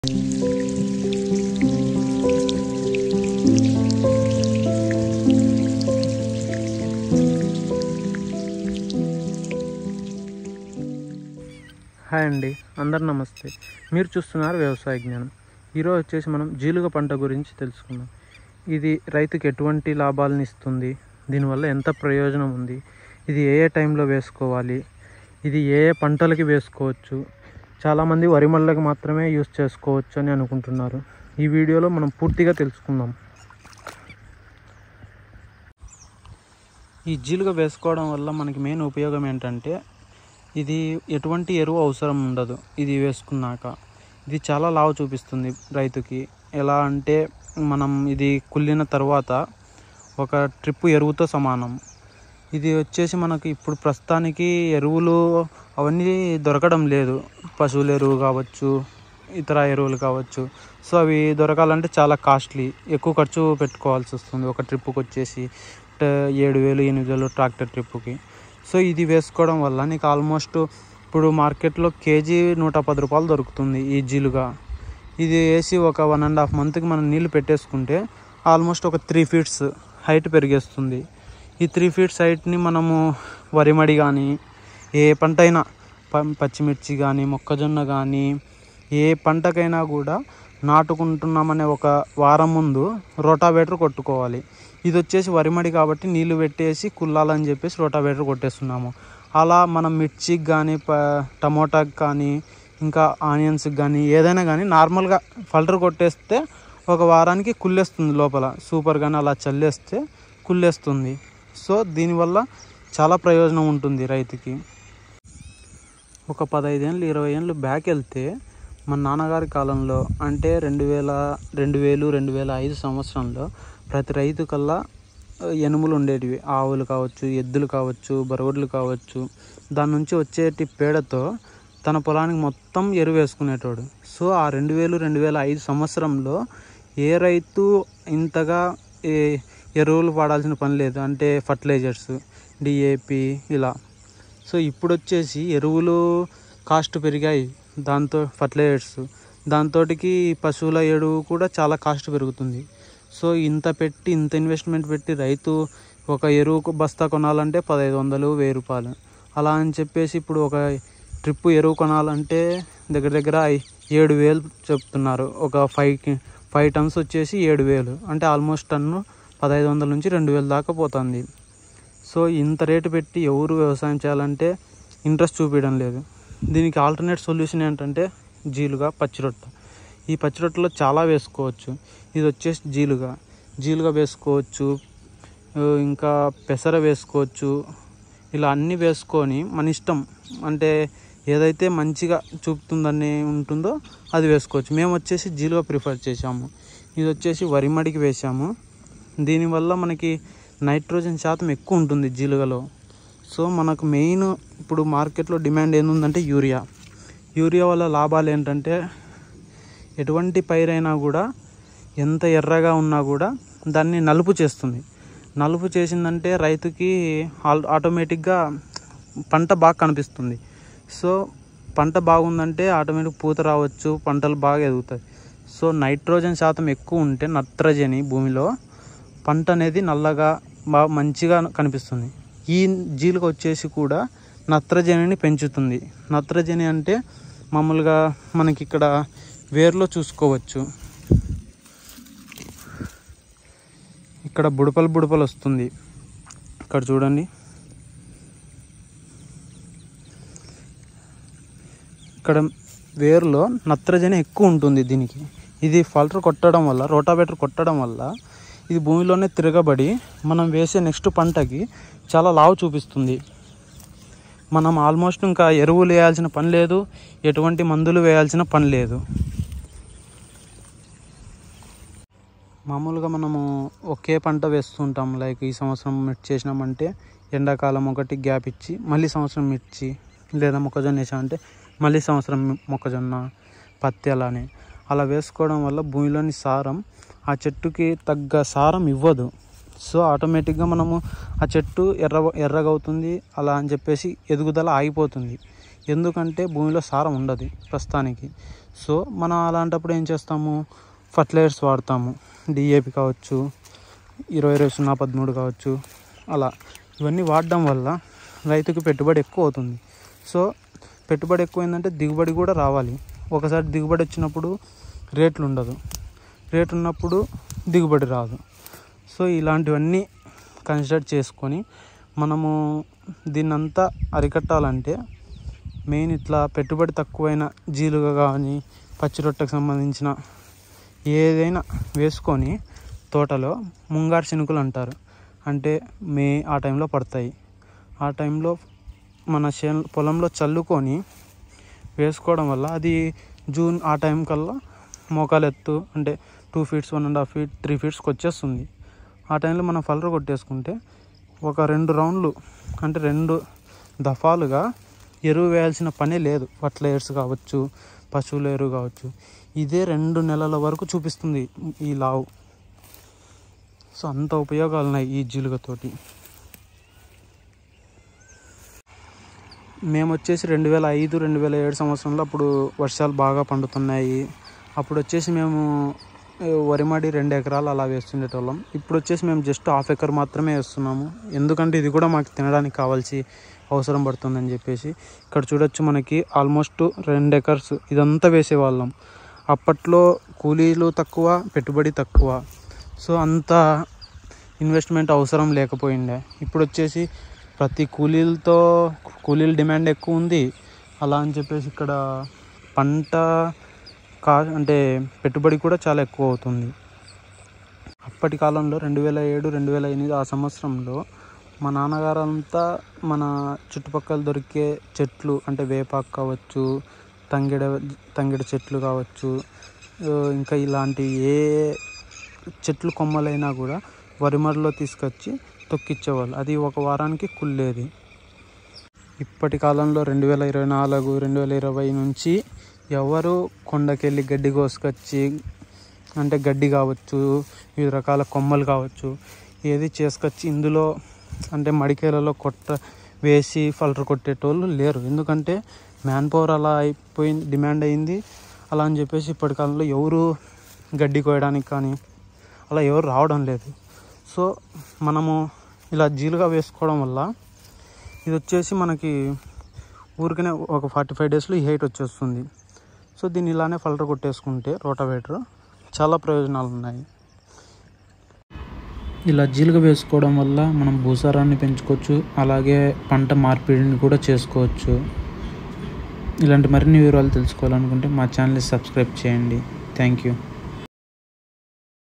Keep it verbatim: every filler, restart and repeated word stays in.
Hi అండి, అందరు నమస్తే. మీరు చూస్తున్నారు వ్యవసాయ జ్ఞానం. ఈరోజు వచ్చేసి మనం జీలుగ పంట గురించి తెలుసుకుందాం. ఇది రైతుకి ఎటువంటి లాభాలను ఇస్తుంది, దీనివల్ల ఎంత ప్రయోజనం ఉంది, ఇది ఏ ఏ టైంలో వేసుకోవాలి, ఇది ఏ ఏ పంటలకి వేసుకోవచ్చు, చాలామంది వరి మళ్ళకి మాత్రమే యూస్ చేసుకోవచ్చు అని అనుకుంటున్నారు. ఈ వీడియోలో మనం పూర్తిగా తెలుసుకుందాం. ఈ జీలుగ వేసుకోవడం వల్ల మనకి మెయిన్ ఉపయోగం ఏంటంటే, ఇది ఎటువంటి ఎరువు అవసరం ఉండదు. ఇది వేసుకున్నాక ఇది చాలా లావు చూపిస్తుంది రైతుకి. ఎలా అంటే, మనం ఇది కుళ్ళిన తర్వాత ఒక ట్రిప్పు ఎరువుతో సమానం. ఇది వచ్చేసి మనకి ఇప్పుడు ప్రస్తుతానికి ఎరువులు అవన్నీ దొరకడం లేదు. పశువుల ఎరువు కావచ్చు, ఇతర ఎరువులు కావచ్చు. సో అవి దొరకాలంటే చాలా కాస్ట్లీ, ఎక్కువ ఖర్చు పెట్టుకోవాల్సి వస్తుంది. ఒక ట్రిప్పుకి వచ్చేసి ఏడు వేలు ఎనిమిది వేలు ట్రాక్టర్ ట్రిప్పుకి. సో ఇది వేసుకోవడం వల్ల నీకు ఆల్మోస్ట్ ఇప్పుడు మార్కెట్లో కేజీ నూట పది రూపాయలు దొరుకుతుంది ఈ జీలుగా. ఇది వేసి ఒక వన్ అండ్ హాఫ్ మంత్కి మనం నీళ్ళు పెట్టేసుకుంటే ఆల్మోస్ట్ ఒక త్రీ ఫీట్స్ హైట్ పెరిగేస్తుంది. ఈ త్రీ ఫీట్స్ హైట్ని మనము వరిమడి కానీ, ఏ పంట అయినా పచ్చిమిర్చి కానీ, మొక్కజొన్న కానీ, ఏ పంటకైనా కూడా నాటుకుంటున్నామనే ఒక వారం ముందు రోటావేటర్ కొట్టుకోవాలి. ఇది వచ్చేసి వరిమడి కాబట్టి నీళ్లు పెట్టేసి కుల్లాలని చెప్పేసి రోటావేటర్ కొట్టేస్తున్నాము. అలా మనం మిర్చికి కానీ, ప టమోటాకి కానీ, ఇంకా ఆనియన్స్కి కానీ, ఏదైనా కానీ నార్మల్గా ఫల్టర్ కొట్టేస్తే ఒక వారానికి కుళ్ళేస్తుంది లోపల. సూపర్ కానీ అలా చల్లేస్తే కుళ్ళేస్తుంది. సో దీనివల్ల చాలా ప్రయోజనం ఉంటుంది రైతుకి. ఒక పదహైదేళ్ళు ఇరవై ఏళ్ళు బ్యాక్ వెళ్తే మన నాన్నగారి కాలంలో అంటే రెండు వేల రెండు వేలు రెండు వేల ఐదు సంవత్సరంలో ప్రతి రైతు కల్లా ఎనుములు ఉండేటివి. ఆవులు కావచ్చు, ఎద్దులు కావచ్చు, బరగొడ్లు కావచ్చు. దాని నుంచి వచ్చేటి పేడతో తన పొలానికి మొత్తం ఎరువు వేసుకునేటోడు. సో ఆ రెండు వేలు రెండు వేల ఐదు సంవత్సరంలో ఏ రైతు ఇంతగా ఏ ఎరువులు వాడాల్సిన పని లేదు. అంటే ఫర్టిలైజర్స్, డిఏపి ఇలా. సో ఇప్పుడు వచ్చేసి ఎరువులు కాస్ట్ పెరిగాయి. దాంతో ఫర్టిలైజర్స్, దాంతోటికి పశువుల ఎరువు కూడా చాలా కాస్ట్ పెరుగుతుంది. సో ఇంత పెట్టి ఇంత ఇన్వెస్ట్మెంట్ పెట్టి రైతు ఒక ఎరువుకు బస్తా కొనాలంటే పదహైదు వందలు వెయ్యి రూపాయలు అలా అని చెప్పేసి ఇప్పుడు ఒక ట్రిప్పు ఎరువు కొనాలంటే దగ్గర దగ్గర ఏడు వేలు చెప్తున్నారు. ఒక ఫైవ్ ఫైవ్ టన్స్ వచ్చేసి ఏడు వేలు అంటే ఆల్మోస్ట్ టన్ను పదహైదు వందల నుంచి రెండు వేలు దాకా పోతుంది. సో ఇంత రేటు పెట్టి ఎవరు వ్యవసాయం చేయాలంటే ఇంట్రెస్ట్ చూపించడం లేదు. దీనికి ఆల్టర్నేట్ సొల్యూషన్ ఏంటంటే జీలుగా, పచ్చిరొట్ట. ఈ పచ్చిరొట్టలో చాలా వేసుకోవచ్చు. ఇది వచ్చేసి జీలుగా జీలుగా వేసుకోవచ్చు, ఇంకా పెసర వేసుకోవచ్చు. ఇలా అన్నీ వేసుకొని మన ఇష్టం, అంటే ఏదైతే మంచిగా చూపుతుందని ఉంటుందో అది వేసుకోవచ్చు. మేము వచ్చేసి జీలుగా ప్రిఫర్ చేసాము. ఇది వచ్చేసి వరిమడికి వేసాము. దీనివల్ల మనకి నైట్రోజన్ శాతం ఎక్కువ ఉంటుంది జీలుగలో. సో మనకు మెయిన్ ఇప్పుడు మార్కెట్లో డిమాండ్ ఏంటంటే యూరియా. యూరియా వల్ల లాభాలు ఏంటంటే, ఎటువంటి పైరైనా కూడా ఎంత ఎర్రగా ఉన్నా కూడా దాన్ని నలుపు చేస్తుంది. నలుపు చేసిందంటే రైతుకి ఆటోమేటిక్గా పంట బాగా కనిపిస్తుంది. సో పంట బాగుందంటే ఆటోమేటిక్ పూత రావచ్చు, పంటలు బాగా ఎదుగుతాయి. సో నైట్రోజన్ శాతం ఎక్కువ ఉంటే, నత్రజని భూమిలో, పంట అనేది నల్లగా బాగా మంచిగా కనిపిస్తుంది. ఈ జీలుగ వచ్చేసి కూడా నత్రజనిని పెంచుతుంది. నత్రజని అంటే మామూలుగా మనకి ఇక్కడ వేర్లో చూసుకోవచ్చు. ఇక్కడ బుడపలు బుడపలు వస్తుంది. ఇక్కడ చూడండి, ఇక్కడ వేరులో నత్రజని ఎక్కువ ఉంటుంది దీనికి. ఇది ఫల్టర్ కొట్టడం వల్ల, రోటావేటర్ కొట్టడం వల్ల ఇది భూమిలోనే తిరగబడి మనం వేసే నెక్స్ట్ పంటకి చాలా లావు చూపిస్తుంది. మనం ఆల్మోస్ట్ ఇంకా ఎరువులు వేయాల్సిన పని లేదు, ఎటువంటి మందులు వేయాల్సిన పని లేదు. మామూలుగా మనము ఒకే పంట వేస్తుంటాం. లైక్ ఈ సంవత్సరం మిర్చి చేసినామంటే ఎండాకాలం ఒకటి గ్యాప్ ఇచ్చి మళ్ళీ సంవత్సరం మిర్చి లేదా మొక్కజొన్న వేసామంటే మళ్ళీ సంవత్సరం మొక్కజొన్న, పత్తి అలానే అలా వేసుకోవడం వల్ల భూమిలోని సారం ఆ చెట్టుకి తగ్గ సారం ఇవ్వదు. సో ఆటోమేటిక్గా మనము ఆ చెట్టు ఎర్ర ఎర్రగా అవుతుంది అలా అని చెప్పేసి ఎదుగుదల ఆగిపోతుంది. ఎందుకంటే భూమిలో సారం ఉండదు ప్రస్తుతానికి. సో మనం అలాంటప్పుడు ఏం చేస్తాము, ఫర్టిలైజర్స్ వాడతాము. డిఏపి కావచ్చు, ఇరవై ఇరవై సున్నా పదమూడు కావచ్చు. అలా ఇవన్నీ వాడడం వల్ల రైతుకి పెట్టుబడి ఎక్కువ అవుతుంది. సో పెట్టుబడి ఎక్కువైందంటే దిగుబడి కూడా రావాలి. ఒకసారి దిగుబడి వచ్చినప్పుడు రేట్లు ఉండదు, రేటు ఉన్నప్పుడు దిగుబడి రాదు. సో ఇలాంటివన్నీ కన్సిడర్ చేసుకొని మనము దీన్నంతా అరికట్టాలంటే మెయిన్ ఇట్లా పెట్టుబడి తక్కువైన జీలుగ కానీ పచ్చి రొట్టెకు సంబంధించిన ఏదైనా వేసుకొని తోటలో ముంగారు చినుకులు అంటారు, అంటే మే ఆ టైంలో పడతాయి. ఆ టైంలో మన చే పొలంలో చల్లుకొని వేసుకోవడం వల్ల అది జూన్ ఆ టైం కల్లా మోకాలు ఎత్తు అంటే two feets one and half feet three ఫీట్స్కి వచ్చేస్తుంది. ఆ టైంలో మనం ఫలర్ కొట్టేసుకుంటే ఒక రెండు రౌండ్లు అంటే రెండు దఫాలుగా ఎరువు వేయాల్సిన పనే లేదు. ఫర్టిలైజర్స్ కావచ్చు, పశువుల ఎరువు కావచ్చు, ఇదే రెండు నెలల వరకు చూపిస్తుంది ఈ లావు. సో అంత ఉపయోగాలు ఉన్నాయి ఈ జీలుగతోటి. మేము వచ్చేసి రెండు వేల ఐదు రెండు వేల ఏడు సంవత్సరంలో అప్పుడు వర్షాలు బాగా పండుతున్నాయి. అప్పుడు వచ్చేసి మేము వరిమడి రెండు ఎకరాలు అలా వేస్తుండేటోళ్ళం. ఇప్పుడు వచ్చేసి మేము జస్ట్ హాఫ్ ఎకర్ మాత్రమే వేస్తున్నాము. ఎందుకంటే ఇది కూడా మాకు తినడానికి కావాల్సి అవసరం పడుతుందని చెప్పేసి. ఇక్కడ చూడొచ్చు, మనకి ఆల్మోస్ట్ రెండు ఎకర్స్ ఇదంతా వేసేవాళ్ళం. అప్పట్లో కూలీలు తక్కువ, పెట్టుబడి తక్కువ. సో అంత ఇన్వెస్ట్మెంట్ అవసరం లేకపోయిండే. ఇప్పుడు వచ్చేసి ప్రతి కూలీలతో కూలీల డిమాండ్ ఎక్కువ ఉంది. అలా అని చెప్పేసి ఇక్కడ పంట కా అంటే పెట్టుబడి కూడా చాలా ఎక్కువ అవుతుంది. అప్పటి కాలంలో రెండు వేల ఏడు రెండు వేల ఎనిమిది ఆ సంవత్సరంలో మా నాన్నగారు అంతా మన చుట్టుపక్కల దొరికే చెట్లు అంటే వేపాకు కావచ్చు, తంగిడ తంగిడ చెట్లు కావచ్చు, ఇంకా ఇలాంటి ఏ చెట్లు కొమ్మలైనా కూడా వరిమడిలో తీసుకొచ్చి తొక్కిచ్చేవాళ్ళు. అది ఒక వారానికి కుళ్ళేది. ఇప్పటి కాలంలో రెండు వేల ఇరవై నాలుగు రెండు వేల ఇరవై నుంచి ఎవరు కొండకెళ్ళి గడ్డి కోసుకొచ్చి అంటే గడ్డి కావచ్చు, వివిధ రకాల కొమ్మలు కావచ్చు, ఏది చేసుకొచ్చి ఇందులో అంటే మడికేలలో కొట్ట వేసి ఫల్టర్ కొట్టేటోళ్ళు లేరు. ఎందుకంటే మ్యాన్ పవర్ అలా అయిపోయింది, డిమాండ్ అయింది. అలా అని చెప్పేసి ఇప్పటి కాలంలో ఎవరు గడ్డి కోయడానికి కానీ అలా ఎవరు రావడం లేదు. సో మనము ఇలా జీలుగా వేసుకోవడం వల్ల ఇది వచ్చేసి మనకి ఊరికనే ఒక ఫార్టీ ఫైవ్ డేస్లో ఈ హైట్ వచ్చేస్తుంది. సో దీన్ని ఇలానే ఫల్టర్ కొట్టేసుకుంటే రోటావేటర్ చాలా ప్రయోజనాలు ఉన్నాయి. ఇలా జీలుగ వేసుకోవడం వల్ల మనం భూసారాన్ని పెంచుకోవచ్చు, అలాగే పంట మార్పిడిని కూడా చేసుకోవచ్చు. ఇలాంటి మరిన్ని వివరాలు తెలుసుకోవాలనుకుంటే మా ఛానల్ని సబ్స్క్రైబ్ చేయండి. Thank you.